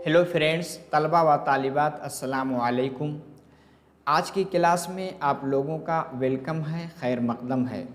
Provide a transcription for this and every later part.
Hello friends, तलबा व तालिबात, अस्सलामु अलैकुम। आज की क्लास में आप लोगों का वेलकम है, खैर मकदम है।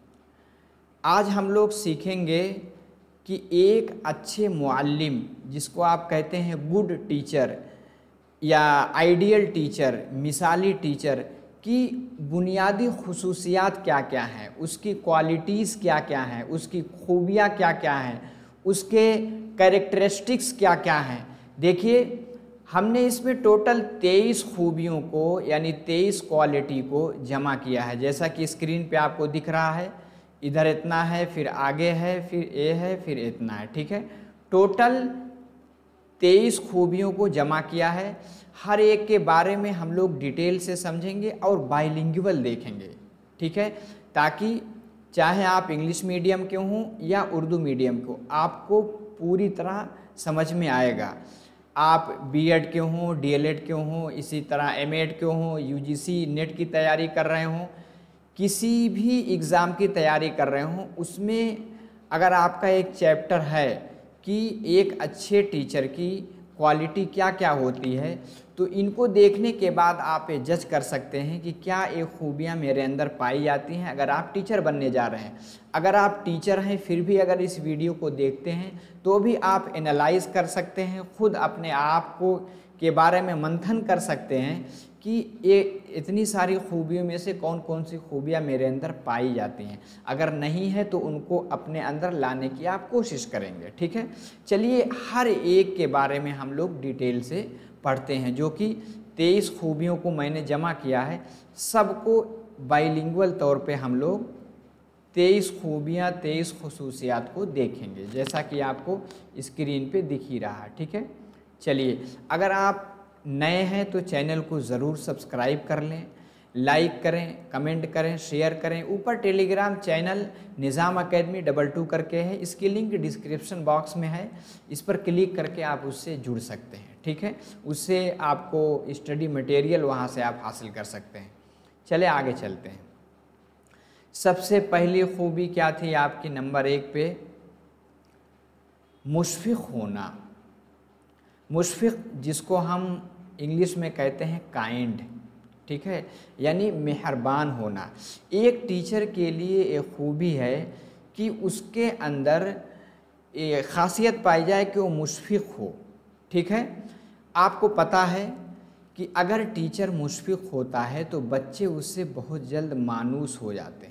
आज हम लोग सीखेंगे कि एक अच्छे मुअल्लिम, जिसको आप कहते हैं गुड टीचर या आइडियल टीचर, मिसाली टीचर की बुनियादी खुसूसियात क्या क्या हैं, उसकी क्वालिटीज़ क्या क्या हैं, उसकी खूबियाँ क्या क्या हैं, उसके कैरेक्टरिस्टिक्स क्या क्या हैं। देखिए, हमने इसमें टोटल 23 खूबियों को यानी 23 क्वालिटी को जमा किया है। जैसा कि स्क्रीन पे आपको दिख रहा है, इधर इतना है, फिर आगे है, फिर ए है, फिर इतना है। ठीक है, टोटल 23 खूबियों को जमा किया है। हर एक के बारे में हम लोग डिटेल से समझेंगे और बाइलिंगुअल देखेंगे। ठीक है, ताकि चाहे आप इंग्लिश मीडियम के हों या उर्दू मीडियम के, आपको पूरी तरह समझ में आएगा। आप बीएड के हों, डीएलएड के हों, इसी तरह एमएड के हों, यूजीसी नेट की तैयारी कर रहे हों, किसी भी एग्ज़ाम की तैयारी कर रहे हों, उसमें अगर आपका एक चैप्टर है कि एक अच्छे टीचर की क्वालिटी क्या क्या होती है, तो इनको देखने के बाद आप ये जज कर सकते हैं कि क्या ये खूबियाँ मेरे अंदर पाई जाती हैं अगर आप टीचर बनने जा रहे हैं। अगर आप टीचर हैं फिर भी अगर इस वीडियो को देखते हैं तो भी आप एनालाइज कर सकते हैं, खुद अपने आप को के बारे में मंथन कर सकते हैं कि ये इतनी सारी खूबियों में से कौन कौन सी खूबियाँ मेरे अंदर पाई जाती हैं। अगर नहीं है तो उनको अपने अंदर लाने की आप कोशिश करेंगे। ठीक है, चलिए हर एक के बारे में हम लोग डिटेल से पढ़ते हैं। जो कि 23 खूबियों को मैंने जमा किया है, सबको बाइलिंगुअल तौर पे हम लोग 23 खूबियाँ, 23 खुसूसियात को देखेंगे, जैसा कि आपको स्क्रीन पे दिख ही रहा है। ठीक है, चलिए, अगर आप नए हैं तो चैनल को ज़रूर सब्सक्राइब कर लें, लाइक करें, कमेंट करें, शेयर करें। ऊपर टेलीग्राम चैनल निज़ाम अकेडमी 22 करके है, इसकी लिंक डिस्क्रिप्शन बॉक्स में है, इस पर क्लिक करके आप उससे जुड़ सकते हैं। ठीक है, उससे आपको स्टडी मटेरियल वहाँ से आप हासिल कर सकते हैं। चले आगे चलते हैं। सबसे पहली खूबी क्या थी आपकी नंबर 1 पे? मुशफ़िक़ होना। मुशफ़िक़ जिसको हम इंग्लिश में कहते हैं काइंड। ठीक है, यानी मेहरबान होना। एक टीचर के लिए एक खूबी है कि उसके अंदर ये ख़ासियत पाई जाए कि वो मुशफ़िक़ हो। ठीक है, आपको पता है कि अगर टीचर मुशफ़िक़ होता है तो बच्चे उससे बहुत जल्द मायूस हो जाते हैं।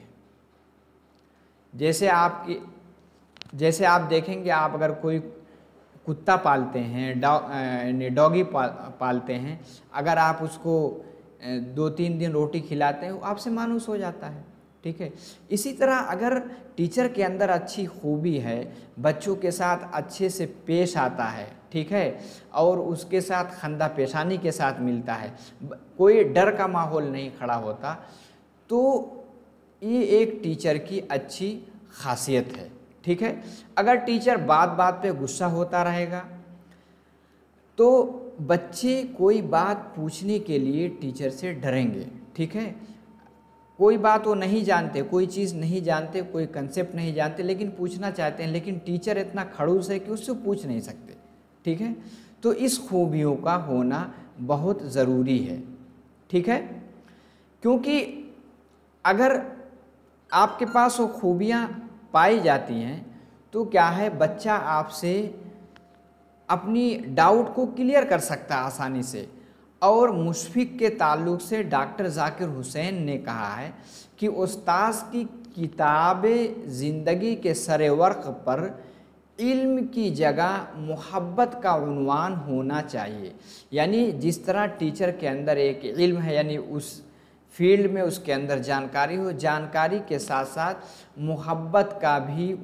जैसे आप देखेंगे, आप अगर कोई कुत्ता पालते हैं, डॉगी पालते हैं, अगर आप उसको 2-3 दिन रोटी खिलाते हैं, वो आपसे मायूस हो जाता है। ठीक है, इसी तरह अगर टीचर के अंदर अच्छी खूबी है, बच्चों के साथ अच्छे से पेश आता है, ठीक है, और उसके साथ खंदा पेशानी के साथ मिलता है, कोई डर का माहौल नहीं खड़ा होता, तो ये एक टीचर की अच्छी खासियत है। ठीक है, अगर टीचर बात बात पे गुस्सा होता रहेगा तो बच्चे कोई बात पूछने के लिए टीचर से डरेंगे। ठीक है, कोई बात वो नहीं जानते, कोई चीज़ नहीं जानते, कोई कंसेप्ट नहीं जानते, लेकिन पूछना चाहते हैं, लेकिन टीचर इतना खड़ूस है कि उससे पूछ नहीं सकते। ठीक है, तो इस खूबियों का होना बहुत ज़रूरी है। ठीक है, क्योंकि अगर आपके पास वो खूबियाँ पाई जाती हैं तो क्या है, बच्चा आपसे अपनी डाउट को क्लियर कर सकता है आसानी से। और मुशफ़िक़ के ताल्लुक़ से डॉक्टर ज़ाकिर हुसैन ने कहा है कि उस्ताद की किताबे ज़िंदगी के सरे-वर्क़ पर इल्म की जगह मोहब्बत का उन्वान होना चाहिए। यानी जिस तरह टीचर के अंदर एक इल्म है, यानी उस फील्ड में उसके अंदर जानकारी हो, जानकारी के साथ साथ मोहब्बत का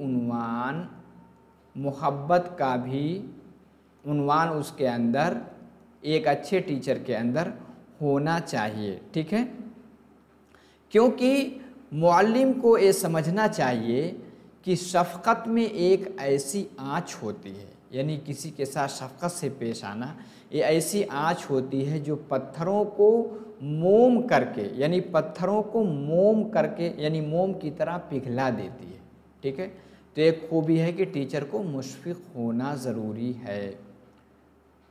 भी उन्वान उसके अंदर, एक अच्छे टीचर के अंदर होना चाहिए। ठीक है, क्योंकि मुअल्लिम को ये समझना चाहिए कि शफ़क़त में एक ऐसी आँच होती है, यानी किसी के साथ शफ़क़त से पेश आना, ये ऐसी आँच होती है जो पत्थरों को मोम करके, यानी पत्थरों को मोम करके, यानी मोम की तरह पिघला देती है। ठीक है, तो एक खूबी है कि टीचर को मुशफ़िक़ होना ज़रूरी है।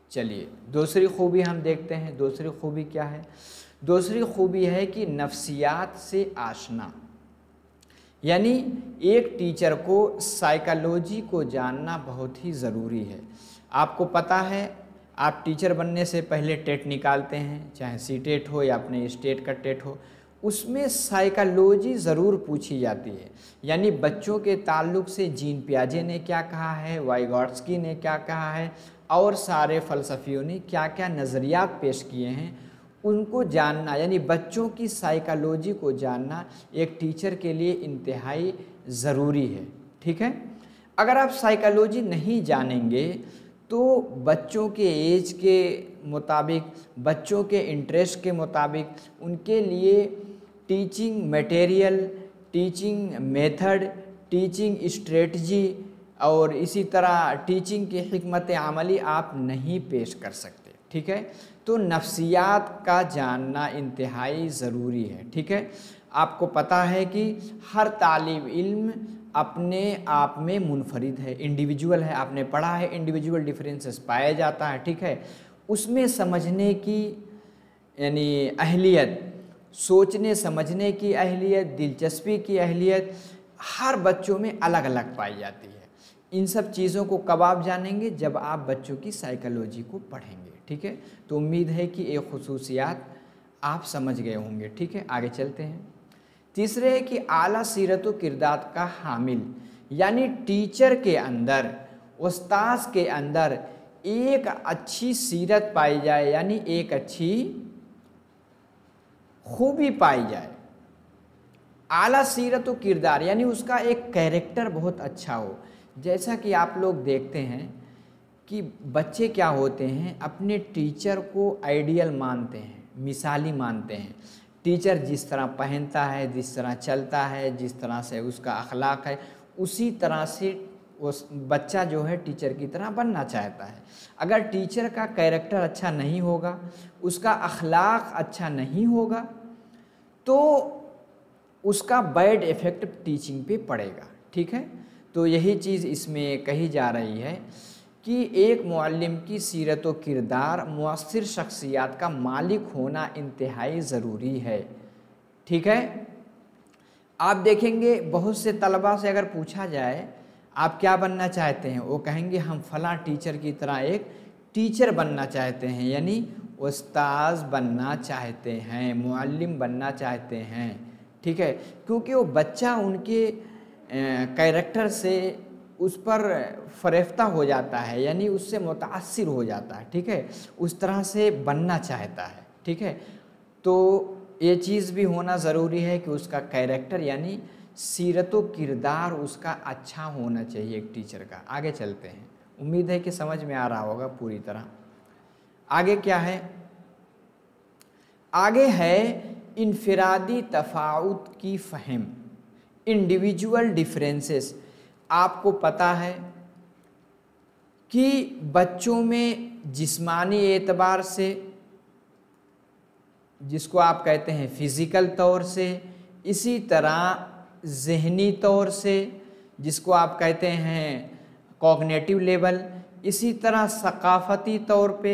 चलिए दूसरी खूबी हम देखते हैं। दूसरी खूबी क्या है? दूसरी खूबी है कि नफ्सियात से आशना, यानी एक टीचर को साइकोलॉजी को जानना बहुत ही ज़रूरी है। आपको पता है, आप टीचर बनने से पहले टेट निकालते हैं, चाहे सी टेट हो या अपने स्टेट का टेट हो, उसमें साइकोलॉजी ज़रूर पूछी जाती है। यानी बच्चों के ताल्लुक से जीन पियाजे ने क्या कहा है, वाइगॉट्स्की ने क्या कहा है, और सारे फ़लसफ़ियों ने क्या क्या नज़रियात पेश किए हैं, उनको जानना, यानी बच्चों की साइकोलॉजी को जानना एक टीचर के लिए इंतहाई ज़रूरी है। ठीक है, अगर आप साइकोलॉजी नहीं जानेंगे तो बच्चों के एज के मुताबिक, बच्चों के इंटरेस्ट के मुताबिक उनके लिए teaching material, teaching method, teaching strategy और इसी तरह टीचिंग की हिकमत अमली आप नहीं पेश कर सकते। ठीक है, तो नफ्सियात का जानना इंतहाई ज़रूरी है। ठीक है, आपको पता है कि हर तालिब इल्म अपने आप में मुनफरिद है, इंडिविजुअल है। आपने पढ़ा है इंडिविजुअल डिफरेंसेस पाया जाता है। ठीक है, उसमें समझने की यानी अहलियत, सोचने समझने की अहलियत, दिलचस्पी की अहलियत हर बच्चों में अलग अलग पाई जाती है। इन सब चीज़ों को कब आप जानेंगे? जब आप बच्चों की साइकोलॉजी को पढ़ेंगे। ठीक है, तो उम्मीद है कि एक खुसूसियात आप समझ गए होंगे। ठीक है, आगे चलते हैं। तीसरे है कि आला सीरत व किरदार का हामिल, यानी टीचर के अंदर, उस्ताद के अंदर एक अच्छी सीरत पाई जाए, यानी एक अच्छी खूबी पाई जाए। आला सीरत व किरदार यानी उसका एक कैरेक्टर बहुत अच्छा हो। जैसा कि आप लोग देखते हैं कि बच्चे क्या होते हैं, अपने टीचर को आइडियल मानते हैं, मिसाली मानते हैं। टीचर जिस तरह पहनता है, जिस तरह चलता है, जिस तरह से उसका अखलाक है, उसी तरह से उस बच्चा जो है टीचर की तरह बनना चाहता है। अगर टीचर का कैरेक्टर अच्छा नहीं होगा, उसका अखलाक अच्छा नहीं होगा, तो उसका बैड इफ़ेक्ट टीचिंग पे पड़ेगा। ठीक है, तो यही चीज़ इसमें कही जा रही है कि एक मुअल्लिम की सीरत व किरदार मुअस्सिर शख्सियत का मालिक होना इंतहाई ज़रूरी है। ठीक है, आप देखेंगे बहुत से तलबा से अगर पूछा जाए आप क्या बनना चाहते हैं, वो कहेंगे हम फ़लाँ टीचर की तरह एक टीचर बनना चाहते हैं, यानी उस्ताद बनना चाहते हैं, मुअल्लिम बनना चाहते हैं। ठीक है, क्योंकि वो बच्चा उनके कैरेक्टर से उस पर फरेफ्ता हो जाता है, यानी उससे मुतासिर हो जाता है। ठीक है, उस तरह से बनना चाहता है। ठीक है, तो ये चीज़ भी होना ज़रूरी है कि उसका कैरेक्टर यानी सीरत व किरदार उसका अच्छा होना चाहिए एक टीचर का। आगे चलते हैं, उम्मीद है कि समझ में आ रहा होगा पूरी तरह। आगे क्या है? आगे है इनफिरादी तफाउत की फ़हम, इंडिविजुअल डिफरेंसेस। आपको पता है कि बच्चों में जिस्मानी एतबार से, जिसको आप कहते हैं फ़िज़िकल तौर से, इसी तरह ज़हनी तौर से, जिसको आप कहते हैं कॉग्निटिव लेवल, इसी तरह सकाफ़ती तौर पे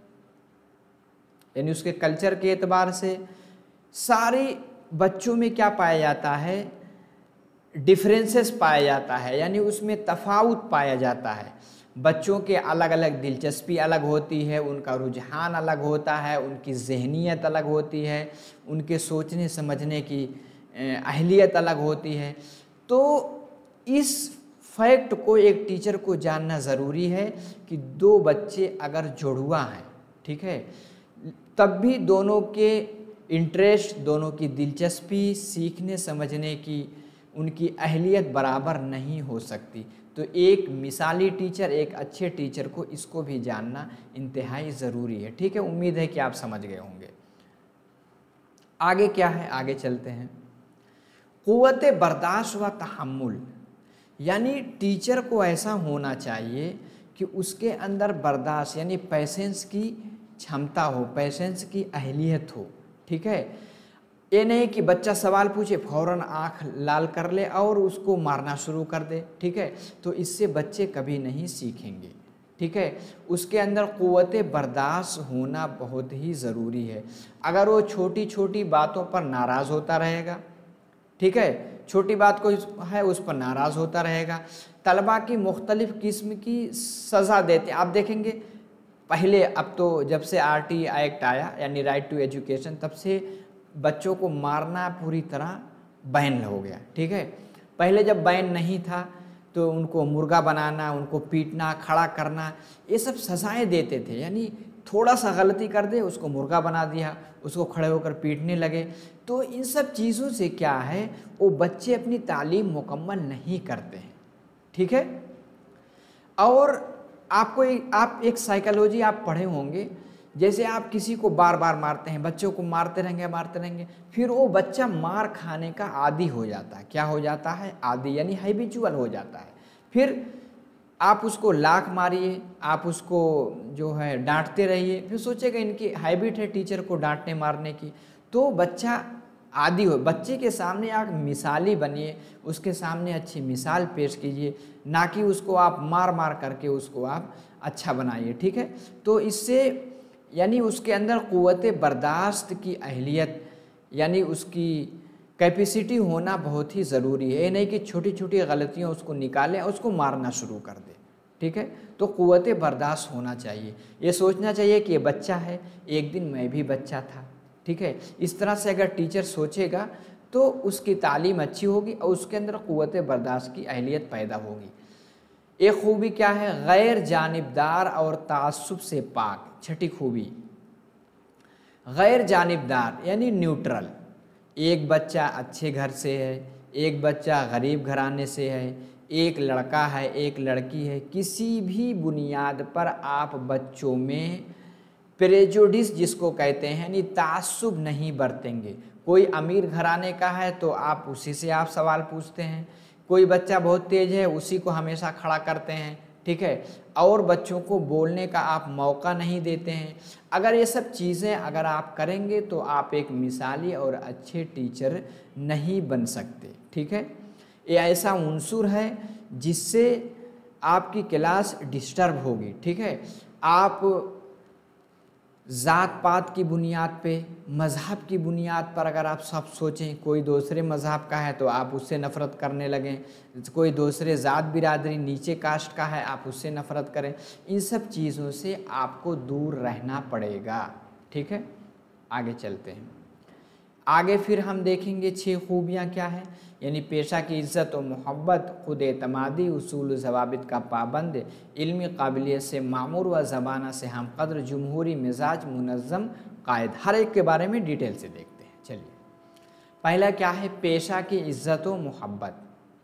यानी उसके कल्चर के एतबार से, सारे बच्चों में क्या पाया जाता है? डिफरेंसेस पाया जाता है, यानी उसमें तफावत पाया जाता है। बच्चों के अलग अलग दिलचस्पी अलग होती है, उनका रुझान अलग होता है, उनकी ज़हनियत अलग होती है, उनके सोचने समझने की अहलियत अलग होती है। तो इस फैक्ट को एक टीचर को जानना ज़रूरी है कि दो बच्चे अगर जुड़वा हैं, ठीक है, तब भी दोनों के इंटरेस्ट, दोनों की दिलचस्पी, सीखने समझने की उनकी अहलियत बराबर नहीं हो सकती। तो एक मिसाली टीचर, एक अच्छे टीचर को इसको भी जानना इंतहाई ज़रूरी है। ठीक है, उम्मीद है कि आप समझ गए होंगे। आगे क्या है? आगे चलते हैं। क़ुव्वत बर्दाश्त व तहम्मुल, यानी टीचर को ऐसा होना चाहिए कि उसके अंदर बर्दाश्त यानी पेशेंस की क्षमता हो, पेशेंस की अहलियत हो। ठीक है, ये नहीं कि बच्चा सवाल पूछे फ़ौरन आँख लाल कर ले और उसको मारना शुरू कर दे। ठीक है, तो इससे बच्चे कभी नहीं सीखेंगे। ठीक है, उसके अंदर क़ुव्वत बर्दाश्त होना बहुत ही ज़रूरी है। अगर वो छोटी छोटी बातों पर नाराज़ होता रहेगा, ठीक है, छोटी बात को है उस पर नाराज़ होता रहेगा, तलबा की मुख्तलिफ़ किस्म की सज़ा देते। आप देखेंगे पहले, अब तो जब से RT एक्ट आया यानी राइट टू एजुकेशन, तब से बच्चों को मारना पूरी तरह बैन हो गया, ठीक है। पहले जब बैन नहीं था तो उनको मुर्गा बनाना, उनको पीटना, खड़ा करना, ये सब सज़ाएं देते थे। यानी थोड़ा सा गलती कर दे उसको मुर्गा बना दिया, उसको खड़े होकर पीटने लगे। तो इन सब चीज़ों से क्या है, वो बच्चे अपनी तालीम मुकम्मल नहीं करते हैं, ठीक है। और आप एक साइकोलॉजी आप पढ़े होंगे, जैसे आप किसी को बार बार मारते हैं, बच्चों को मारते रहेंगे, फिर वो बच्चा मार खाने का आदी हो जाता है। क्या हो जाता है? आदी, यानी हैबिचुअल हो जाता है। फिर आप उसको लाख मारिए, आप उसको जो है डांटते रहिए, फिर सोचेगा इनकी हैबिट है टीचर को डांटने मारने की, तो बच्चा आदी हो। बच्चे के सामने आप मिसाली बनिए, उसके सामने अच्छी मिसाल पेश कीजिए, ना कि उसको आप मार मार करके उसको आप अच्छा बनाइए, ठीक है। तो इससे यानी उसके अंदर क़ुव्वत बर्दाश्त की अहलियत यानी उसकी कैपेसिटी होना बहुत ही ज़रूरी है। ये नहीं कि छोटी छोटी गलतियाँ उसको निकालें और उसको मारना शुरू कर दे, ठीक है। तो क़ुव्वत बर्दाश्त होना चाहिए, ये सोचना चाहिए कि ये बच्चा है, एक दिन मैं भी बच्चा था, ठीक है। इस तरह से अगर टीचर सोचेगा तो उसकी तालीम अच्छी होगी और उसके अंदर क़ुव्वत बर्दाश्त की अहलियत पैदा होगी। एक खूबी क्या है? गैर जानिबदार और तासुब से पाक। छठी खूबी गैर जानिबदार यानी न्यूट्रल। एक बच्चा अच्छे घर से है, एक बच्चा गरीब घराने से है, एक लड़का है, एक लड़की है, किसी भी बुनियाद पर आप बच्चों में प्रेजुडिस जिसको कहते हैं यानी तासुब नहीं बरतेंगे। कोई अमीर घराने का है तो आप उसी से आप सवाल पूछते हैं, कोई बच्चा बहुत तेज है उसी को हमेशा खड़ा करते हैं, ठीक है, और बच्चों को बोलने का आप मौका नहीं देते हैं। अगर ये सब चीज़ें अगर आप करेंगे तो आप एक मिसाली और अच्छे टीचर नहीं बन सकते, ठीक है। ये ऐसा उन्सुर है जिससे आपकी क्लास डिस्टर्ब होगी, ठीक है। आप ज़ात पात की बुनियाद पे, मज़हब की बुनियाद पर अगर आप सब सोचें, कोई दूसरे मज़हब का है तो आप उससे नफ़रत करने लगें, कोई दूसरे ज़ात बिरादरी नीचे कास्ट का है आप उससे नफ़रत करें, इन सब चीज़ों से आपको दूर रहना पड़ेगा, ठीक है। आगे चलते हैं। आगे फिर हम देखेंगे 6 खूबियाँ क्या है, यानी पेशा की इज़्ज़त और मोहब्बत, खुद एतमादी, उसूल ज़वाबित का पाबंद, इल्मी काबिलियत से मामूर व ज़बाना से हम कदर, जमहूरी मिजाज, मुनज़्ज़म कायद। हर एक के बारे में डिटेल से देखते हैं। चलिए, पहला क्या है? पेशा की इज़्ज़त व मोहब्बत।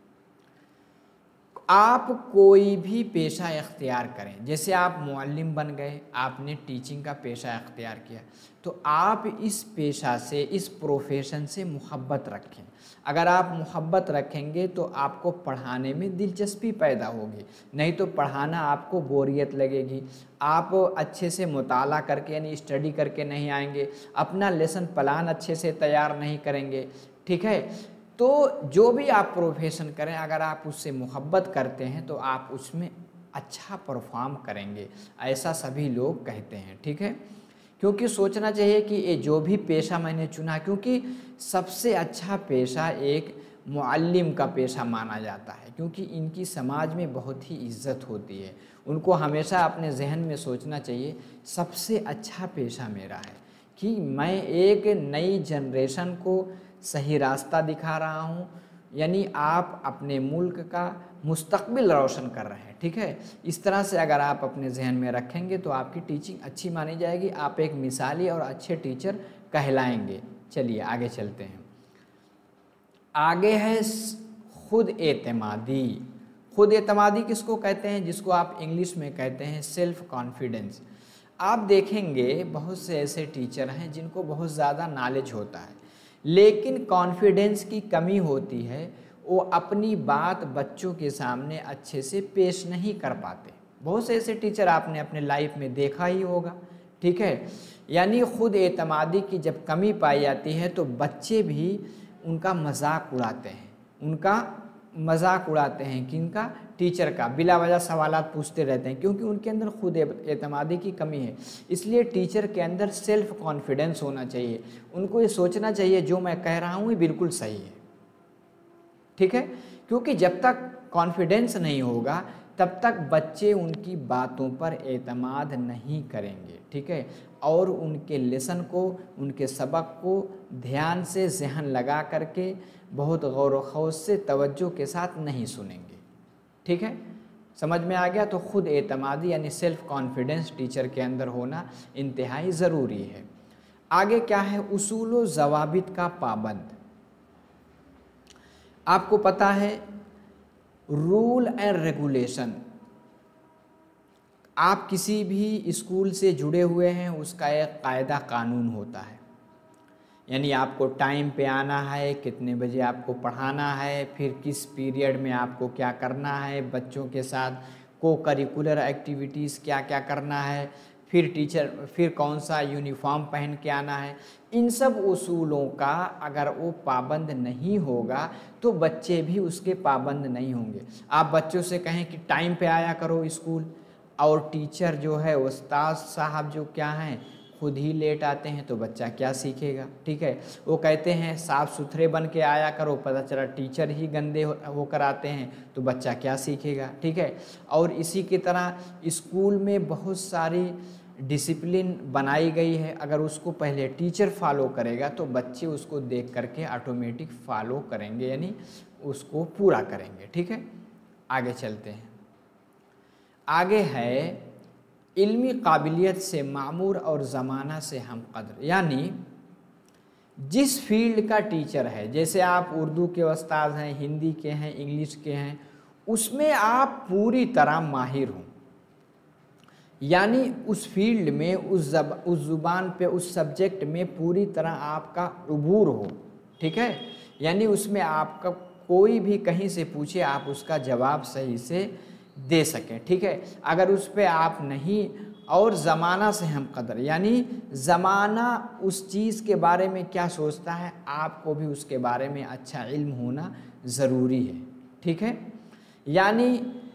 आप कोई भी पेशा इख्तियार करें, जैसे आप मुअल्लिम बन गए, आपने टीचिंग का पेशा इख्तियार किया, तो आप इस पेशा से, इस प्रोफेशन से मोहब्बत रखें। अगर आप मोहब्बत रखेंगे तो आपको पढ़ाने में दिलचस्पी पैदा होगी, नहीं तो पढ़ाना आपको बोरियत लगेगी। आप अच्छे से मुताला करके यानी स्टडी करके नहीं आएंगे, अपना लेसन प्लान अच्छे से तैयार नहीं करेंगे, ठीक है। तो जो भी आप प्रोफेशन करें, अगर आप उससे मोहब्बत करते हैं तो आप उसमें अच्छा परफॉर्म करेंगे, ऐसा सभी लोग कहते हैं, ठीक है। क्योंकि सोचना चाहिए कि ये जो भी पेशा मैंने चुना, क्योंकि सबसे अच्छा पेशा एक मुअल्लिम का पेशा माना जाता है, क्योंकि इनकी समाज में बहुत ही इज्जत होती है। उनको हमेशा अपने जहन में सोचना चाहिए सबसे अच्छा पेशा मेरा है, कि मैं एक नई जनरेशन को सही रास्ता दिखा रहा हूँ, यानी आप अपने मुल्क का मुस्तकबिल रोशन कर रहे हैं, ठीक है। इस तरह से अगर आप अपने जहन में रखेंगे तो आपकी टीचिंग अच्छी मानी जाएगी, आप एक मिसाली और अच्छे टीचर कहलाएंगे। चलिए आगे चलते हैं। आगे है खुद एतमादी। खुद एतमादी किसको कहते हैं? जिसको आप इंग्लिश में कहते हैं सेल्फ कॉन्फिडेंस। आप देखेंगे बहुत से ऐसे टीचर हैं जिनको बहुत ज़्यादा नॉलेज होता है, लेकिन कॉन्फिडेंस की कमी होती है, वो अपनी बात बच्चों के सामने अच्छे से पेश नहीं कर पाते। बहुत से ऐसे टीचर आपने अपने लाइफ में देखा ही होगा, ठीक है। यानी खुद एतमादी की जब कमी पाई जाती है तो बच्चे भी उनका मजाक उड़ाते हैं, उनका मजाक उड़ाते हैं, किनका? टीचर का बिला वजह सवालात पूछते रहते हैं, क्योंकि उनके अंदर खुद एतमादी की कमी है। इसलिए टीचर के अंदर सेल्फ कॉन्फिडेंस होना चाहिए, उनको ये सोचना चाहिए जो मैं कह रहा हूँ ये बिल्कुल सही है, ठीक है। क्योंकि जब तक कॉन्फिडेंस नहीं होगा तब तक बच्चे उनकी बातों पर एतमाद नहीं करेंगे, ठीक है, और उनके लेसन को, उनके सबक को ध्यान से ज़हन लगा करके बहुत गौर व खौस से तवज्जो के साथ नहीं सुनेंगे, ठीक है। समझ में आ गया? तो ख़ुद एतमादी यानी सेल्फ कॉन्फिडेंस टीचर के अंदर होना इंतहाई ज़रूरी है। आगे क्या है? उसूल व ज़वाबित का पाबंद। आपको पता है रूल एंड रेगुलेशन, आप किसी भी स्कूल से जुड़े हुए हैं उसका एक कायदा कानून होता है, यानी आपको टाइम पे आना है, कितने बजे आपको पढ़ाना है, फिर किस पीरियड में आपको क्या करना है, बच्चों के साथ को करिकुलर एक्टिविटीज़ क्या क्या करना है, फिर कौन सा यूनिफॉर्म पहन के आना है। इन सब उसूलों का अगर वो पाबंद नहीं होगा तो बच्चे भी उसके पाबंद नहीं होंगे। आप बच्चों से कहें कि टाइम पे आया करो स्कूल, और टीचर जो है उस्ताद साहब जो क्या हैं खुद ही लेट आते हैं, तो बच्चा क्या सीखेगा, ठीक है। वो कहते हैं साफ़ सुथरे बन के आया करो, पता चला टीचर ही गंदे होकर आते हैं, तो बच्चा क्या सीखेगा, ठीक है। और इसी की तरह स्कूल में बहुत सारी डिसिप्लिन बनाई गई है, अगर उसको पहले टीचर फॉलो करेगा तो बच्चे उसको देख करके ऑटोमेटिक फॉलो करेंगे, यानी उसको पूरा करेंगे, ठीक है। आगे चलते हैं। आगे है इल्मी काबिलियत से मामूर और ज़माना से हम कदर, यानी जिस फील्ड का टीचर है, जैसे आप उर्दू के उस्ताद हैं, हिंदी के हैं, इंग्लिश के हैं, उसमें आप पूरी तरह माहिर हों, यानी उस फील्ड में उस ज़ुबान पे उस सब्जेक्ट में पूरी तरह आपका अबूर हो, ठीक है। यानी उसमें आपका कोई भी कहीं से पूछे आप उसका जवाब सही से दे सकें, ठीक है। अगर उस पे आप नहीं, और ज़माना से हम कदर, यानी ज़माना उस चीज़ के बारे में क्या सोचता है आपको भी उसके बारे में अच्छा इल्म होना ज़रूरी है, ठीक है। यानी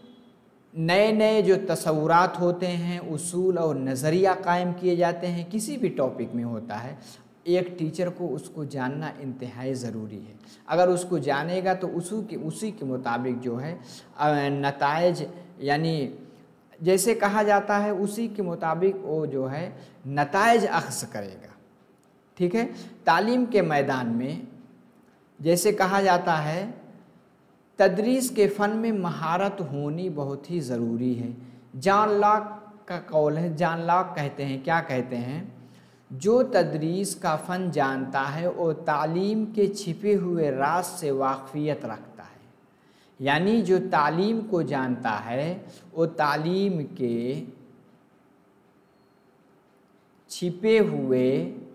नए नए जो तसव्वुरात होते हैं, उसूल और नज़रिया कायम किए जाते हैं, किसी भी टॉपिक में होता है, एक टीचर को उसको जानना इंतहाई ज़रूरी है। अगर उसको जानेगा तो उसी के मुताबिक जो है नताइज, यानी जैसे कहा जाता है उसी के मुताबिक वो जो है नताइज अख्ज़ करेगा, ठीक है। तालीम के मैदान में जैसे कहा जाता है तदरीस के फ़न में महारत होनी बहुत ही ज़रूरी है। जॉन लॉक का कौल है, जॉन लॉक कहते हैं, क्या कहते हैं, जो तदरीस का फ़न जानता है वो तालीम के छिपे हुए राज से वाक़फ़ियत रखता है। यानी जो तालीम को जानता है वो तालीम के छिपे हुए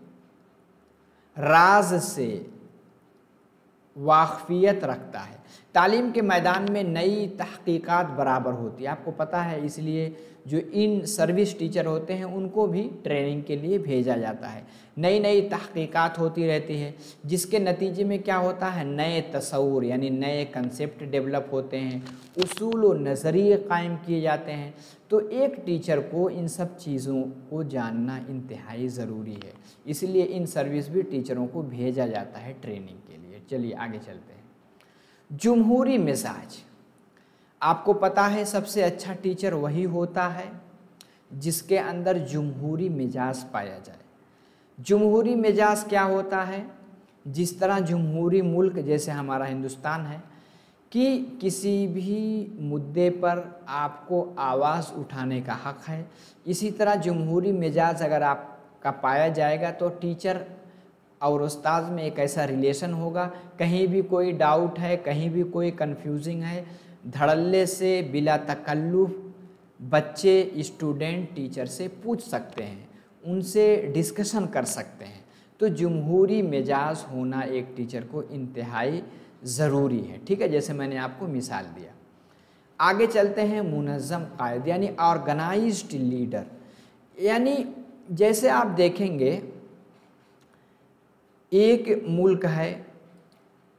राज से वाक़फ़ियत रखता है। तालीम के मैदान में नई तहक़ीक़ात बराबर होती है, आपको पता है, इसलिए जो इन सर्विस टीचर होते हैं उनको भी ट्रेनिंग के लिए भेजा जाता है। नई नई तहक़ीक़ात होती रहती है, जिसके नतीजे में क्या होता है, नए तसव्वुर यानी नए कंसेप्ट डेवलप होते हैं, उसूल व नज़रिए कायम किए जाते हैं। तो एक टीचर को इन सब चीज़ों को जानना इंतहाई ज़रूरी है, इसलिए इन सर्विस भी टीचरों को भेजा जाता है ट्रेनिंग के लिए। चलिए आगे चलते हैं। जमहूरी मिजाज, आपको पता है सबसे अच्छा टीचर वही होता है जिसके अंदर जमहूरी मिजाज पाया जाए। जमहूरी मिजाज क्या होता है? जिस तरह जमहूरी मुल्क जैसे हमारा हिंदुस्तान है कि किसी भी मुद्दे पर आपको आवाज़ उठाने का हक़ है, इसी तरह जमहूरी मिजाज अगर आपका पाया जाएगा तो टीचर और उस्ताद में एक ऐसा रिलेशन होगा, कहीं भी कोई डाउट है, कहीं भी कोई कन्फ्यूजिंग है, धड़ल्ले से बिला तकल्लुफ़ बच्चे स्टूडेंट टीचर से पूछ सकते हैं, उनसे डिस्कशन कर सकते हैं। तो जमहूरी मिजाज होना एक टीचर को इंतहाई ज़रूरी है, ठीक है, जैसे मैंने आपको मिसाल दिया। आगे चलते हैं। मुनज़्ज़म कायद यानी ऑर्गेनाइज्ड लीडर, यानी जैसे आप देखेंगे एक मुल्क है,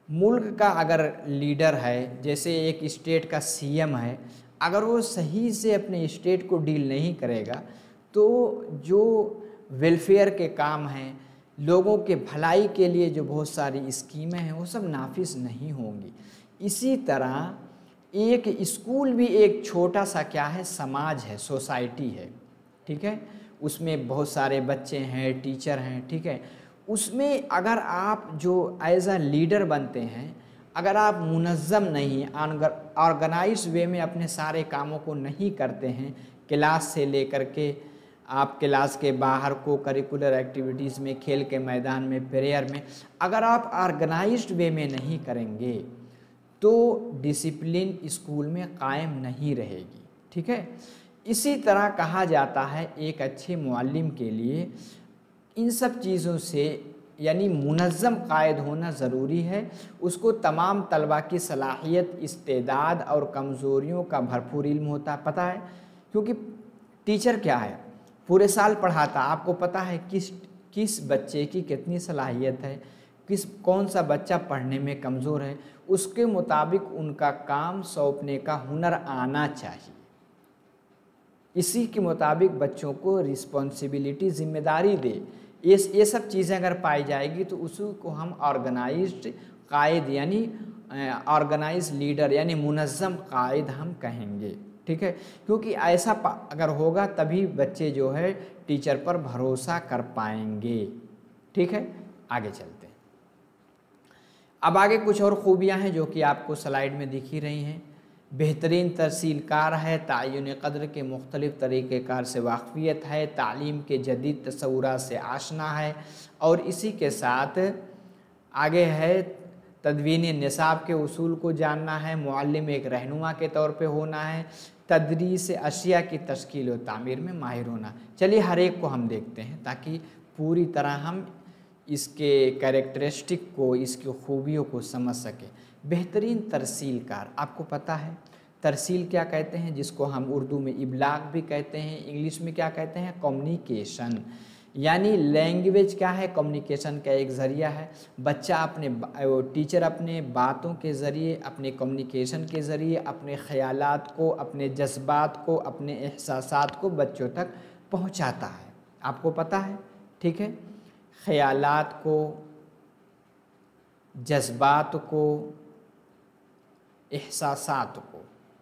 मुल्क का अगर लीडर है, जैसे एक स्टेट का सीएम है, अगर वो सही से अपने स्टेट को डील नहीं करेगा तो जो वेलफेयर के काम हैं, लोगों के भलाई के लिए जो बहुत सारी स्कीमें हैं, वो सब नाफिज नहीं होंगी। इसी तरह एक स्कूल भी एक छोटा सा क्या है, समाज है, सोसाइटी है, ठीक है। उसमें बहुत सारे बच्चे हैं, टीचर हैं, ठीक है। उसमें अगर आप जो एज अ लीडर बनते हैं, अगर आप मुनज़्ज़म नहीं, ऑर्गेनाइज वे में अपने सारे कामों को नहीं करते हैं, क्लास से लेकर के आप क्लास के बाहर को करिकुलर एक्टिविटीज़ में, खेल के मैदान में, प्रेयर में, अगर आप ऑर्गेनाइज्ड वे में नहीं करेंगे तो डिसिप्लिन स्कूल में कायम नहीं रहेगी, ठीक है। इसी तरह कहा जाता है एक अच्छे मुअल्लिम के लिए इन सब चीज़ों से यानी मुनज़्ज़म कायद होना ज़रूरी है। उसको तमाम तलबा की सलाहियत, इस्तेदाद और कमज़ोरियों का भरपूर इल्म होता है, पता है। क्योंकि टीचर क्या है, पूरे साल पढ़ाता, आपको पता है किस बच्चे की कितनी सलाहियत है, कौन सा बच्चा पढ़ने में कमज़ोर है, उसके मुताबिक उनका काम सौंपने का हुनर आना चाहिए। इसी के मुताबिक बच्चों को रिस्पॉन्सिबिलिटी, जिम्मेदारी दे। ये सब चीज़ें अगर पाई जाएगी तो उसी को हम ऑर्गेनाइज्ड कायद यानी ऑर्गेनाइज लीडर यानी मुनज़्ज़म कायद हम कहेंगे, ठीक है। क्योंकि ऐसा अगर होगा तभी बच्चे जो है टीचर पर भरोसा कर पाएंगे, ठीक है। आगे चलते हैं। अब आगे कुछ और खूबियां हैं जो कि आपको स्लाइड में दिख ही रही हैं। बेहतरीन तरसीलकार है, तय्युन क़द्र के मुख्तलिफ़ तरीक़ेकार से वाक़फ़ियत है, तालीम के जदीद तसव्वुरात से आशना है, और इसी के साथ आगे है तदवीन निसाब के उसूल को जानना है, मुअल्लिम एक रहनुमा के तौर पे होना है, तदरीस अशिया की तश्कील और तामीर में माहिर होना। चलिए हर एक को हम देखते हैं ताकि पूरी तरह हम इसके कैरेक्टरिस्टिक को, इसकी खूबियों को समझ सकें। बेहतरीन तरसीलकार, आपको पता है तरसील क्या कहते हैं, जिसको हम उर्दू में इबलाग भी कहते हैं, इंग्लिश में क्या कहते हैं, कम्युनिकेशन। यानी लैंग्वेज क्या है, कम्युनिकेशन का एक ज़रिया है। बच्चा अपने टीचर अपने बातों के ज़रिए, अपने कम्युनिकेशन के ज़रिए अपने ख़यालात को, अपने जज्बात को, अपने एहसासात को बच्चों तक पहुंचाता है। आपको पता है, ठीक है। ख़यालात को, जज्बात को, एहसासात को,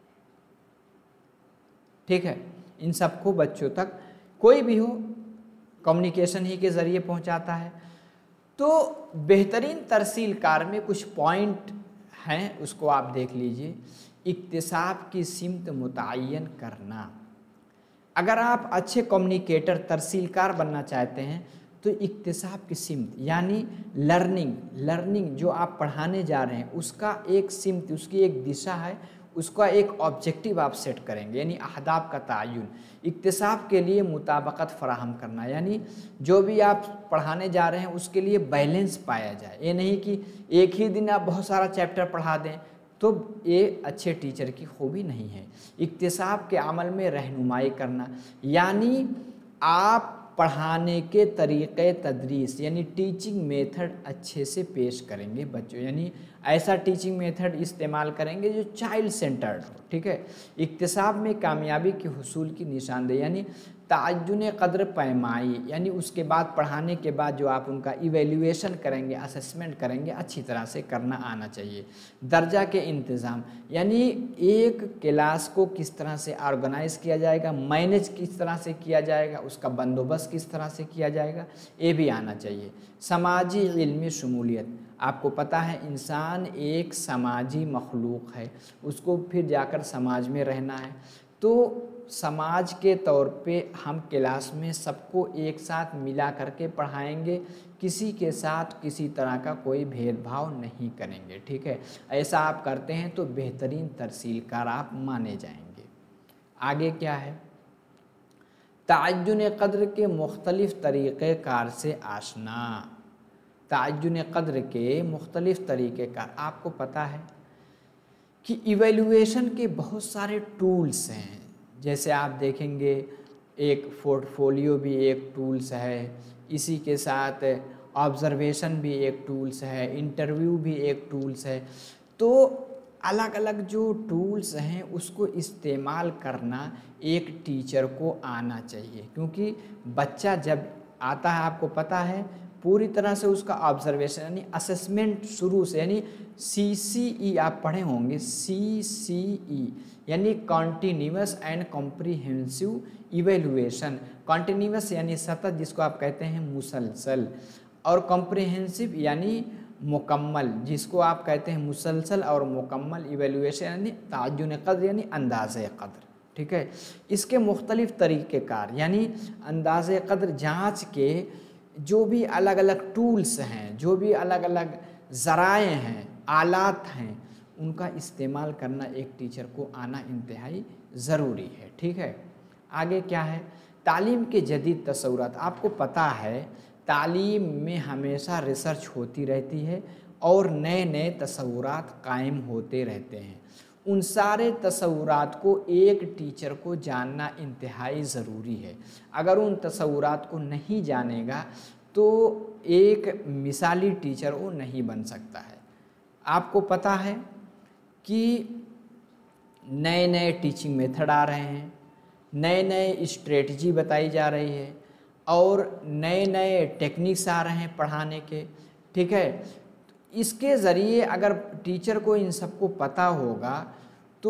ठीक है, इन सबको बच्चों तक कोई भी हो कम्युनिकेशन ही के ज़रिए पहुंचाता है। तो बेहतरीन तरसीलकार में कुछ पॉइंट हैं, उसको आप देख लीजिए। इक्तिसाब की सिमत मुतय्यन करना। अगर आप अच्छे कम्युनिकेटर, तरसीलकार बनना चाहते हैं तो इक्तिसाब की सिमत यानी लर्निंग जो आप पढ़ाने जा रहे हैं उसका एक सिमत, उसकी एक दिशा है, उसका एक ऑब्जेक्टिव आप सेट करेंगे, यानी अहदाफ का तयन। इक्तिसाब के लिए मुताबकत फराहम करना, यानी जो भी आप पढ़ाने जा रहे हैं उसके लिए बैलेंस पाया जाए। ये नहीं कि एक ही दिन आप बहुत सारा चैप्टर पढ़ा दें, तो ये अच्छे टीचर की खूबी नहीं है। इक्तिसाब के अमल में रहनुमाई करना, यानी आप पढ़ाने के तरीक़े तदरीस यानी टीचिंग मेथड अच्छे से पेश करेंगे बच्चों, यानी ऐसा टीचिंग मेथड इस्तेमाल करेंगे जो चाइल्ड सेंटर्ड हो, ठीक है। इक्तिसाब में कामयाबी के हुसूल की निशानदेही, यानी तय्युन क़द्र पैमाई, यानी उसके बाद पढ़ाने के बाद जो आप उनका इवेल्यूएशन करेंगे, असेसमेंट करेंगे, अच्छी तरह से करना आना चाहिए। दर्जा के इंतज़ाम, यानी एक क्लास को किस तरह से ऑर्गेनाइज़ किया जाएगा, मैनेज किस तरह से किया जाएगा, उसका बंदोबस्त किस तरह से किया जाएगा, ये भी आना चाहिए। समाजी इल्मी शमूलियत, आपको पता है इंसान एक समाजी मखलूक है, उसको फिर जाकर समाज में रहना है, तो समाज के तौर पे हम क्लास में सबको एक साथ मिला करके पढ़ाएंगे, किसी के साथ किसी तरह का कोई भेदभाव नहीं करेंगे, ठीक है। ऐसा आप करते हैं तो बेहतरीन तरसीलकार आप माने जाएंगे। आगे क्या है, तय्युन क़द्र के मुख्तलिफ़ तरीक़ेकार से आशना। तय्युन क़द्र के मुख्तलिफ़ तरीक़ेकार, आपको पता है कि इवेल्यूएशन के बहुत सारे टूल्स हैं। जैसे आप देखेंगे एक पोर्टफोलियो भी एक टूल्स है, इसी के साथ ऑब्जर्वेशन भी एक टूल्स है, इंटरव्यू भी एक टूल्स है। तो अलग अलग जो टूल्स हैं उसको इस्तेमाल करना एक टीचर को आना चाहिए, क्योंकि बच्चा जब आता है आपको पता है पूरी तरह से उसका ऑब्जर्वेशन यानी असेसमेंट शुरू से, यानी CCE आप पढ़े होंगे, CCE यानी continuous and comprehensive evaluation. Continuous यानी सतत, जिसको आप कहते हैं मुसलसल, और कॉम्प्रिहेंसिव यानी मुकम्मल, जिसको आप कहते हैं मुसलसल और मुकम्मल इवेल्युएशन यानी ताजुन कद्र यानी अंदाज़े कद्र। ठीक है, इसके मुख्तलिफ़ तरीक़ेकार यानी अंदाज़े कद्र जाँच के जो भी अलग अलग टूल्स हैं, जो भी अलग अलग ज़राए हैं, आलात हैं, उनका इस्तेमाल करना एक टीचर को आना इंतहाई ज़रूरी है। ठीक है, आगे क्या है, तालीम के जदीद तसव्वुरात। आपको पता है तालीम में हमेशा रिसर्च होती रहती है और नए नए तसव्वुरात कायम होते रहते हैं। उन सारे तसव्वुरात को एक टीचर को जानना इंतहाई ज़रूरी है। अगर उन तसव्वुरात को नहीं जानेगा तो एक मिसाली टीचर वो नहीं बन सकता है। आपको पता है कि नए नए टीचिंग मेथड आ रहे हैं, नए नए स्ट्रेटजी बताई जा रही है और नए नए टेक्निक्स आ रहे हैं पढ़ाने के। ठीक है, इसके ज़रिए अगर टीचर को इन सबको पता होगा तो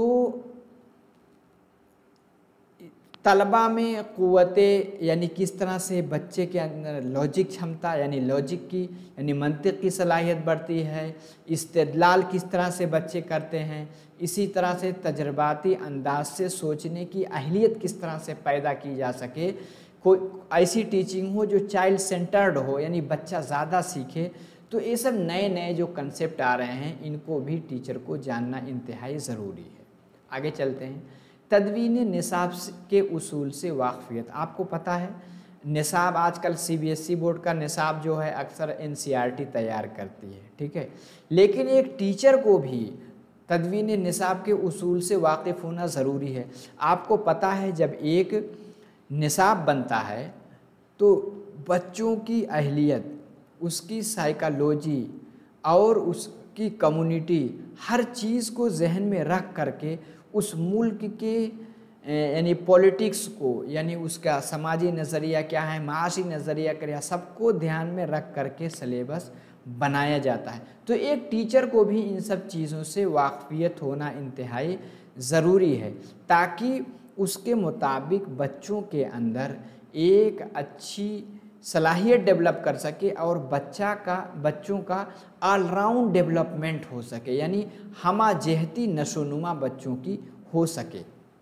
तलबा में क़ुव्वते यानी किस तरह से बच्चे के अंदर लॉजिक क्षमता यानी लॉजिक की यानी मंतिक की सलाहियत बढ़ती है, इस्तेदलाल किस तरह से बच्चे करते हैं, इसी तरह से तजर्बाती अंदाज से सोचने की अहलियत किस तरह से पैदा की जा सके। कोई ऐसी टीचिंग हो जो चाइल्ड सेंटर्ड हो यानी बच्चा ज़्यादा सीखे। तो ये सब नए नए जो कंसेप्ट आ रहे हैं इनको भी टीचर को जानना इंतहाई ज़रूरी है। आगे चलते हैं, तदवीन निसाब के उसूल से वाक़फ़ियत। आपको पता है निसाब आजकल CBSE बोर्ड का निसाब जो है अक्सर NCERT तैयार करती है। ठीक है, लेकिन एक टीचर को भी तदवीन निसाब के उसूल से वाकिफ़ होना ज़रूरी है। आपको पता है जब एक निसाब बनता है तो बच्चों की अहलियत, उसकी साइकोलॉजी और उसकी कम्युनिटी, हर चीज़ को जहन में रख करके उस मुल्क के यानी पॉलिटिक्स को यानी उसका समाजी नज़रिया क्या है, माशी नज़रिया क्या, सबको ध्यान में रख करके सिलेबस बनाया जाता है। तो एक टीचर को भी इन सब चीज़ों से वाक़फ़ियत होना इंतहाई ज़रूरी है ताकि उसके मुताबिक बच्चों के अंदर एक अच्छी सलाहियत डेवलप कर सके और बच्चों का ऑलराउंड डेवलपमेंट हो सके, यानी हमाजहती नशोनुमा बच्चों की हो सके।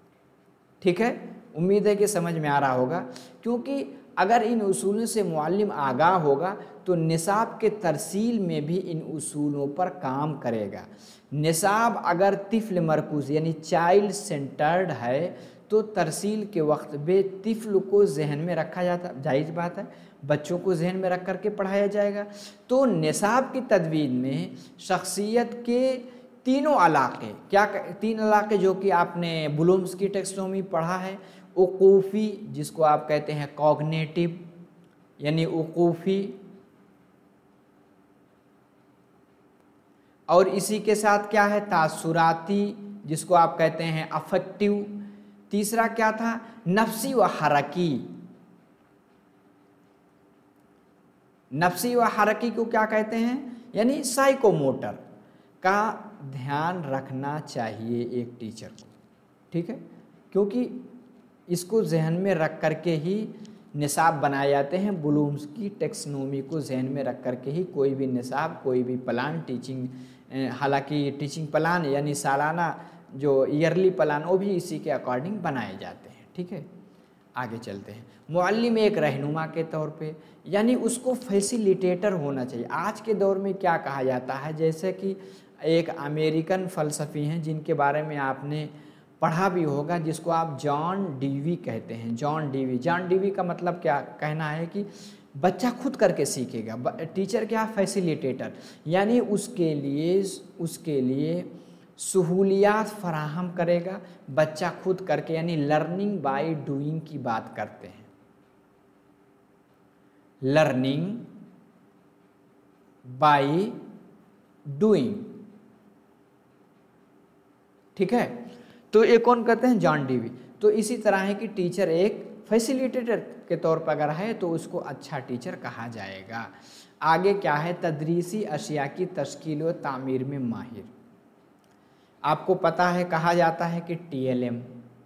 ठीक है, उम्मीद है कि समझ में आ रहा होगा, क्योंकि अगर इन उसूलों से मुअल्लिम आगाह होगा तो निसाब के तरसील में भी इन उसूलों पर काम करेगा। निसाब अगर तिफ़्ल मरकूज़ यानी चाइल्ड सेंटर्ड है तो तरसील के वक्त बे तिफ़्ल को जहन में रखा जाता, जायज़ बात है, बच्चों को जहन में रख करके पढ़ाया जाएगा। तो निसाब की तदवीन में शख्सियत के तीनों इलाक़े, क्या 3 इलाक़े जो कि आपने ब्लूम्स की टेक्सोनोमी पढ़ा है, उक़ूफ़ी जिसको आप कहते हैं कॉग्निटिव यानी उक़ूफ़ी, और इसी के साथ क्या है तासुराती जिसको आप कहते हैं अफेक्टिव। तीसरा क्या था, नफ्सी व हरकी। नफ्सी व हरकी को क्या कहते हैं, यानी साइकोमोटर का ध्यान रखना चाहिए एक टीचर को। ठीक है, क्योंकि इसको जहन में रख करके ही निसाब बनाए जाते हैं। ब्लूम्स की टेक्सोनोमी को जहन में रख करके ही कोई भी निसाब, कोई भी प्लान टीचिंग, हालांकि टीचिंग प्लान यानी सालाना जो ईयरली प्लान वो भी इसी के अकॉर्डिंग बनाए जाते हैं। ठीक है, आगे चलते हैं। मुअल्लिम एक रहनुमा के तौर पे यानी उसको फैसिलिटेटर होना चाहिए। आज के दौर में क्या कहा जाता है, जैसे कि एक अमेरिकन फ़लसफ़ी हैं जिनके बारे में आपने पढ़ा भी होगा, जिसको आप जॉन डीवी कहते हैं। जॉन डीवी का मतलब क्या कहना है कि बच्चा खुद करके सीखेगा, टीचर क्या फैसिलिटेटर, यानी उसके लिए सहूलियात फराहम करेगा, बच्चा खुद करके, यानी लर्निंग बाय डूइंग की बात करते हैं। Learning by doing. ठीक है, तो ये कौन कहते हैं? John Dewey. तो इसी तरह है कि टीचर एक फैसिलिटेटर के तौर पर अगर है तो उसको अच्छा टीचर कहा जाएगा। आगे क्या है? तदरीसी अशिया की तश्कील व तामीर में माहिर। आपको पता है कहा जाता है कि टीएलएम,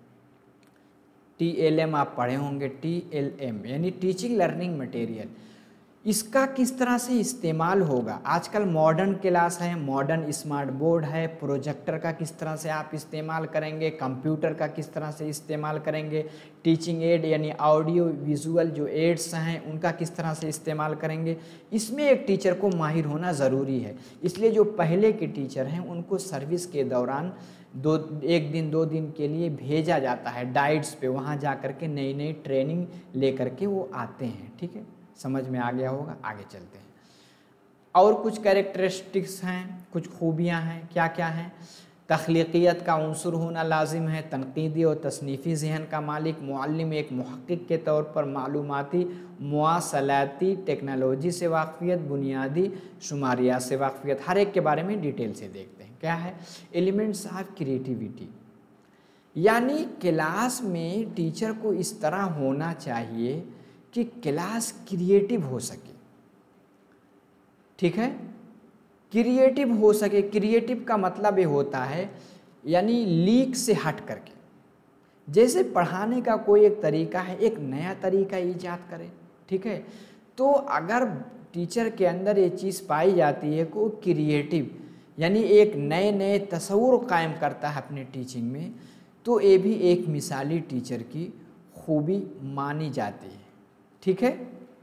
टीएलएम आप पढ़े होंगे, टीएलएम यानी टीचिंग लर्निंग मटेरियल, इसका किस तरह से इस्तेमाल होगा। आजकल मॉडर्न क्लास है, मॉडर्न स्मार्ट बोर्ड है, प्रोजेक्टर का किस तरह से आप इस्तेमाल करेंगे, कंप्यूटर का किस तरह से इस्तेमाल करेंगे, टीचिंग एड यानी ऑडियो विजुअल जो एड्स हैं उनका किस तरह से इस्तेमाल करेंगे, इसमें एक टीचर को माहिर होना ज़रूरी है। इसलिए जो पहले के टीचर हैं उनको सर्विस के दौरान एक दिन 2 दिन के लिए भेजा जाता है डाइट्स पे, वहाँ जा कर के नई नई ट्रेनिंग ले करके वो आते हैं। ठीक है, समझ में आ गया होगा। आगे चलते हैं। और कुछ कैरेक्टरिस्टिक्स हैं, कुछ खूबियां हैं। क्या क्या हैं? तख्लीकियत का उन्सुर होना लाजिम है, तनकीदी और तसनीफ़ी जहन का मालिक, मुअल्लिम एक मुहक्किक के तौर पर मालूमाती मुआसलाती टेक्नोलॉजी से वाकफियत, बुनियादी शुमारियात से वाकफियत। हर एक के बारे में डिटेल से देखते हैं। क्या है? एलिमेंट्स ऑफ क्रिएटिविटी, यानी क्लास में टीचर को इस तरह होना चाहिए कि क्लास क्रिएटिव हो सके। ठीक है, क्रिएटिव हो सके। क्रिएटिव का मतलब ये होता है यानी लीक से हट करके, जैसे पढ़ाने का कोई एक तरीका है, एक नया तरीका ईजाद करे। ठीक है, तो अगर टीचर के अंदर ये चीज़ पाई जाती है कि वो क्रिएटिव यानी एक नए नए तस्वुर कायम करता है अपने टीचिंग में, तो ये भी एक मिसाली टीचर की खूबी मानी जाती है। ठीक है,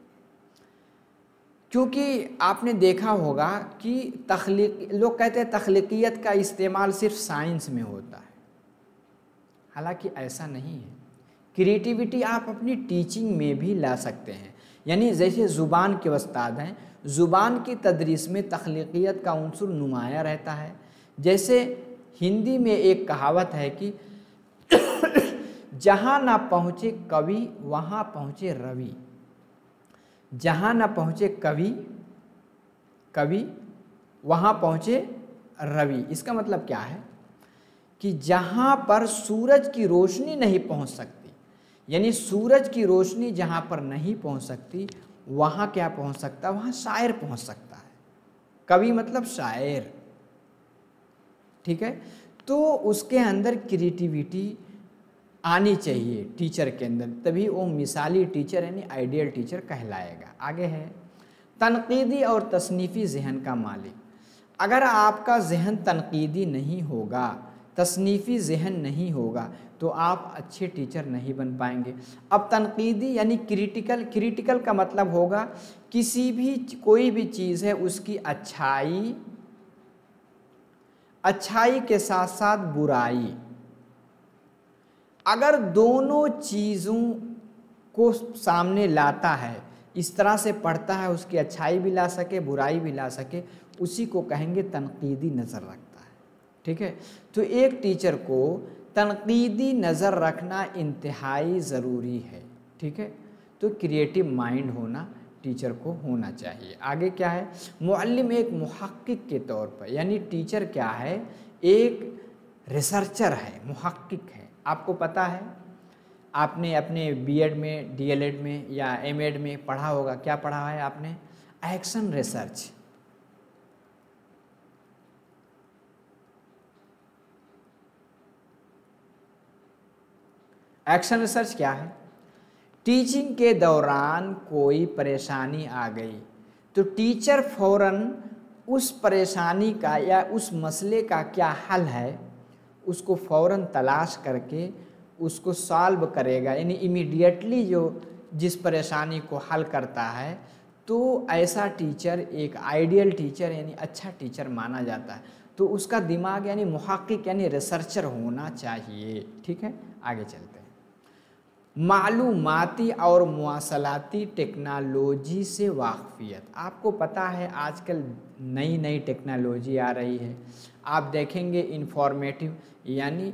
क्योंकि आपने देखा होगा कि लोग कहते हैं तख्लीकियत का इस्तेमाल सिर्फ साइंस में होता है, हालांकि ऐसा नहीं है। क्रिएटिविटी आप अपनी टीचिंग में भी ला सकते हैं। यानी जैसे ज़ुबान के उस्ताद हैं, ज़ुबान की तदरीस में तख्लीकियत का उन्सुर नुमाया रहता है। जैसे हिंदी में एक कहावत है कि जहाँ ना पहुँचे कवि वहाँ पहुँचे रवि, जहाँ ना पहुँचे कवि वहाँ पहुँचे रवि। इसका मतलब क्या है कि जहाँ पर सूरज की रोशनी नहीं पहुँच सकती, यानी सूरज की रोशनी जहाँ पर नहीं पहुँच सकती वहाँ क्या पहुँच सकता है? वहाँ शायर पहुँच सकता है। कवि मतलब शायर। ठीक है, तो उसके अंदर क्रिएटिविटी आनी चाहिए टीचर के अंदर, तभी वो मिसाली टीचर यानी आइडियल टीचर कहलाएगा। आगे है तनकीदी और तसनीफ़ी जहन का मालिक। अगर आपका जहन तनकीदी नहीं होगा, तसनीफ़ी जहन नहीं होगा, तो आप अच्छे टीचर नहीं बन पाएंगे। अब तनकीदी यानी क्रिटिकल का मतलब होगा किसी भी कोई भी चीज़ है उसकी अच्छाई के साथ साथ बुराई, अगर दोनों चीज़ों को सामने लाता है, इस तरह से पढ़ता है उसकी अच्छाई भी ला सके बुराई भी ला सके, उसी को कहेंगे तनकीदी नज़र रखता है। ठीक है, तो एक टीचर को तनकीदी नज़र रखना इंतहाई ज़रूरी है। ठीक है, तो क्रिएटिव माइंड होना टीचर को होना चाहिए। आगे क्या है? मुअल्लिम एक मुहक्किक के तौर पर, यानी टीचर क्या है? एक रिसर्चर है, मुहक्किक है। आपको पता है, आपने अपने बीएड में, डीएलएड में या एमएड में पढ़ा होगा। क्या पढ़ा है आपने? Action research. एक्शन रिसर्च क्या है? टीचिंग के दौरान कोई परेशानी आ गई तो टीचर फौरन उस परेशानी का या उस मसले का क्या हल है उसको फ़ौरन तलाश करके उसको सॉल्व करेगा, यानी इमीडिएटली जो जिस परेशानी को हल करता है, तो ऐसा टीचर एक आइडियल टीचर यानी अच्छा टीचर माना जाता है। तो उसका दिमाग यानी मुहक्किक यानी रिसर्चर होना चाहिए। ठीक है, आगे चलते हैं। मालूमाती और मुआसलाती टेक्नोलॉजी से वाकफियत। आपको पता है आजकल नई नई टेक्नोलॉजी आ रही है। आप देखेंगे इंफॉर्मेटिव यानी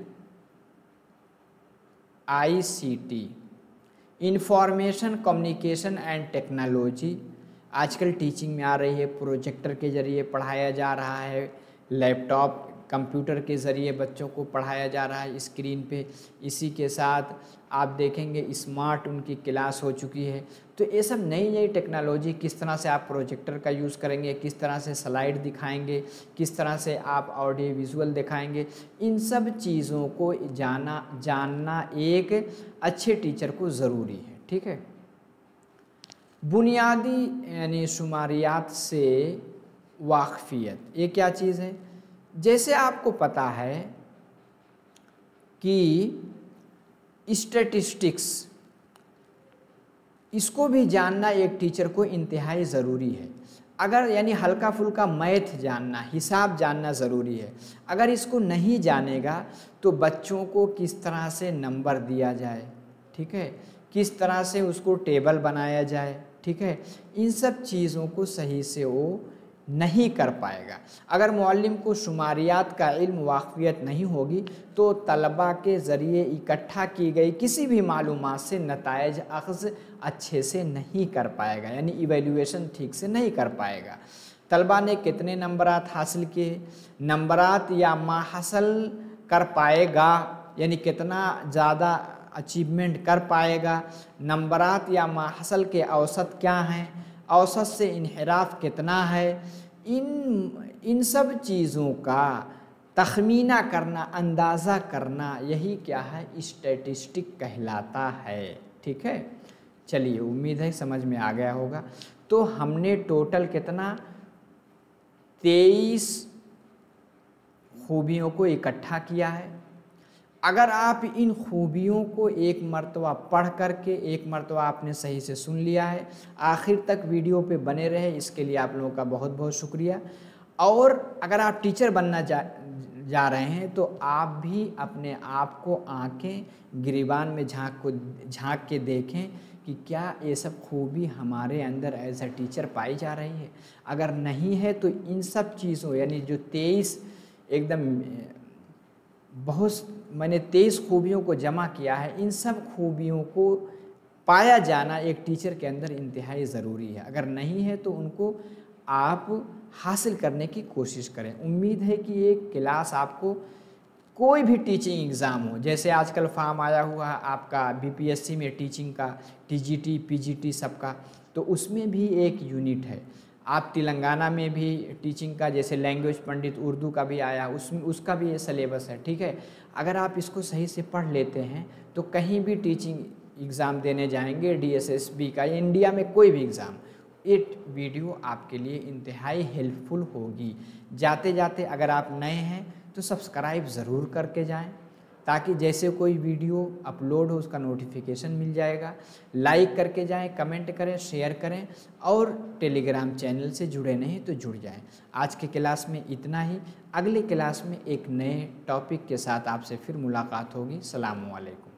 ICT, information communication and technology, आजकल टीचिंग में आ रही है, प्रोजेक्टर के ज़रिए पढ़ाया जा रहा है, लैपटॉप कंप्यूटर के ज़रिए बच्चों को पढ़ाया जा रहा है स्क्रीन पे। इसी के साथ आप देखेंगे स्मार्ट उनकी क्लास हो चुकी है। तो ये सब नई नई टेक्नोलॉजी, किस तरह से आप प्रोजेक्टर का यूज़ करेंगे, किस तरह से स्लाइड दिखाएंगे, किस तरह से आप ऑडियो विजुअल दिखाएंगे, इन सब चीज़ों को जानना एक अच्छे टीचर को ज़रूरी है। ठीक है। बुनियादी यानी शुमारियात से वाकफियत, ये क्या चीज़ है? जैसे आपको पता है कि स्टैटिस्टिक्स, इसको भी जानना एक टीचर को इंतहाई ज़रूरी है। अगर यानी हल्का फुल्का मैथ जानना, हिसाब जानना ज़रूरी है। अगर इसको नहीं जानेगा तो बच्चों को किस तरह से नंबर दिया जाए, ठीक है, किस तरह से उसको टेबल बनाया जाए, ठीक है, इन सब चीज़ों को सही से वो नहीं कर पाएगा। अगर मुअल्लिम को शुमारियात का इल्म वाक़फ़ियत नहीं होगी तो तलबा के ज़रिए इकट्ठा की गई किसी भी मालूमात से नताइज अख़ज़ अच्छे से नहीं कर पाएगा, यानी इवैल्यूएशन ठीक से नहीं कर पाएगा। तलबा ने कितने नंबरात हासिल किए, नंबरात या मा हासिल कर पाएगा, यानी कितना ज़्यादा अचीवमेंट कर पाएगा, नंबरात या मा हासिल के औसत क्या हैं, औसत से इनहिराफ कितना है, इन सब चीज़ों का तखमीना करना, अंदाज़ा करना, यही क्या है, स्टैटिस्टिक कहलाता है। ठीक है। चलिए, उम्मीद है समझ में आ गया होगा। तो हमने टोटल कितना 23 खूबियों को इकट्ठा किया है। अगर आप इन खूबियों को एक मर्तबा पढ़ करके, एक मर्तबा आपने सही से सुन लिया है, आखिर तक वीडियो पे बने रहे, इसके लिए आप लोगों का बहुत बहुत शुक्रिया। और अगर आप टीचर बनना जा रहे हैं तो आप भी अपने आप को आंखें गिरिबान में झांक के देखें कि क्या ये सब खूबी हमारे अंदर एज अ टीचर पाई जा रही है। अगर नहीं है तो इन सब चीज़ों, यानी जो 23 एकदम मैंने 23 खूबियों को जमा किया है, इन सब खूबियों को पाया जाना एक टीचर के अंदर इंतहाई ज़रूरी है। अगर नहीं है तो उनको आप हासिल करने की कोशिश करें। उम्मीद है कि ये क्लास आपको कोई भी टीचिंग एग्ज़ाम हो, जैसे आजकल फॉर्म आया हुआ है आपका बीपीएससी में टीचिंग का, टीजीटी पीजीटी सबका, तो उसमें भी एक यूनिट है। आप तेलंगाना में भी टीचिंग का, जैसे लैंग्वेज पंडित उर्दू का भी आया, उसका भी ये सिलेबस है। ठीक है। अगर आप इसको सही से पढ़ लेते हैं तो कहीं भी टीचिंग एग्ज़ाम देने जाएंगे, डीएसएसबी का, इंडिया में कोई भी एग्ज़ाम, ये वीडियो आपके लिए इंतहाई हेल्पफुल होगी। जाते जाते अगर आप नए हैं तो सब्सक्राइब ज़रूर करके जाएं, ताकि जैसे कोई वीडियो अपलोड हो उसका नोटिफिकेशन मिल जाएगा। लाइक करके जाएं, कमेंट करें, शेयर करें, और टेलीग्राम चैनल से जुड़े नहीं तो जुड़ जाएं। आज के क्लास में इतना ही। अगले क्लास में एक नए टॉपिक के साथ आपसे फिर मुलाकात होगी। सलाम वालेकुम।